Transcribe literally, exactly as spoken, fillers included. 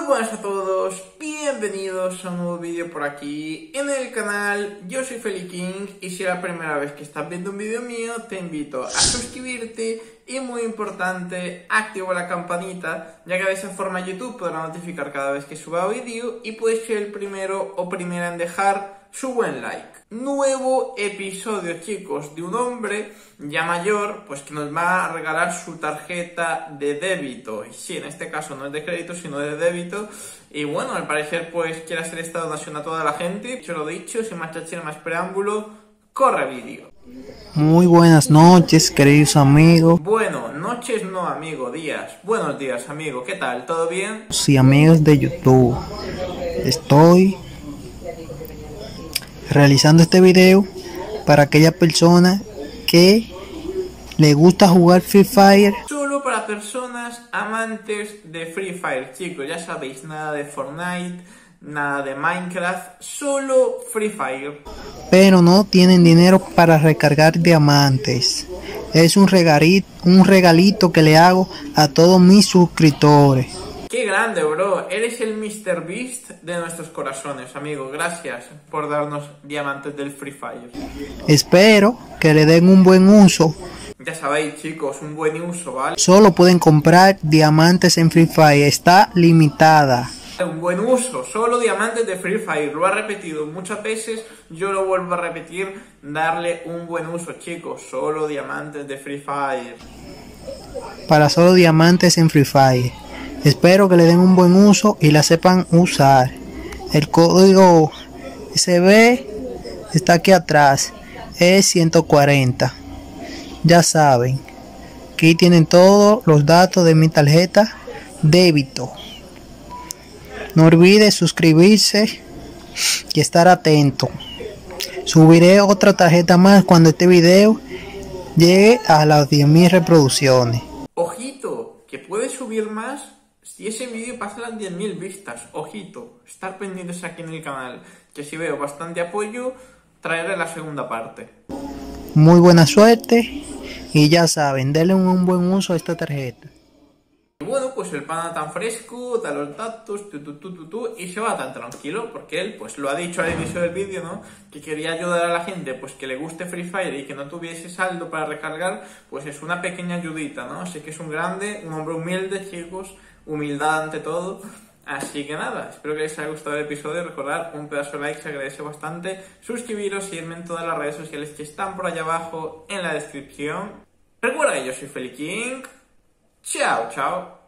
buenas a todos, bienvenidos a un nuevo vídeo por aquí en el canal. Yo soy Feliking y si es la primera vez que estás viendo un vídeo mío, te invito a suscribirte y, muy importante, activa la campanita, ya que de esa forma YouTube podrá notificar cada vez que suba vídeo y puedes ser el primero o primera en dejar su buen like. Nuevo episodio, chicos, de un hombre ya mayor, pues que nos va a regalar su tarjeta de débito. Y sí, en este caso no es de crédito, sino de débito. Y bueno, al parecer pues quiere hacer esta donación a toda la gente. Dicho lo dicho, sin más chachera, más preámbulo, corre vídeo. Muy buenas noches, queridos amigos. Bueno, noches no, amigo, días. Buenos días, amigo, ¿qué tal? ¿Todo bien? Sí, amigos de YouTube. Estoy realizando este video para aquella persona que le gusta jugar Free Fire. Solo para personas amantes de Free Fire, chicos, ya sabéis, nada de Fortnite, nada de Minecraft, solo Free Fire. Pero no tienen dinero para recargar diamantes. Es un regalito, un regalito que le hago a todos mis suscriptores. ¡Qué grande, bro! Eres el míster Beast de nuestros corazones, amigo. Gracias por darnos diamantes del Free Fire. Espero que le den un buen uso. Ya sabéis, chicos, un buen uso, ¿vale? Solo pueden comprar diamantes en Free Fire. Está limitada. Un buen uso, solo diamantes de Free Fire. Lo ha repetido muchas veces, yo lo vuelvo a repetir. Darle un buen uso, chicos. Solo diamantes de Free Fire. Para solo diamantes en Free Fire. Espero que le den un buen uso y la sepan usar. El código S B está aquí atrás. Es ciento cuarenta. Ya saben. Aquí tienen todos los datos de mi tarjeta débito. No olvide suscribirse y estar atento. Subiré otra tarjeta más cuando este video llegue a las diez mil reproducciones. Ojito, que puede subir más si ese vídeo pasa las diez mil vistas. Ojito, estar pendientes aquí en el canal, que si veo bastante apoyo, traeré la segunda parte. Muy buena suerte y ya saben, denle un buen uso a esta tarjeta. Y bueno, pues el pana tan fresco, da los datos, tu, tu, tu, tu, tu, y se va tan tranquilo, porque él pues lo ha dicho al inicio del vídeo, ¿no? Que quería ayudar a la gente pues que le guste Free Fire y que no tuviese saldo para recargar, pues es una pequeña ayudita, ¿no? Así que es un grande, un hombre humilde, chicos, humildad ante todo. Así que nada, espero que les haya gustado el episodio. Recordad, un pedazo de like se agradece bastante. Suscribiros, seguirme en todas las redes sociales que están por allá abajo en la descripción. Recuerda que yo soy Feliking. Chao, chao.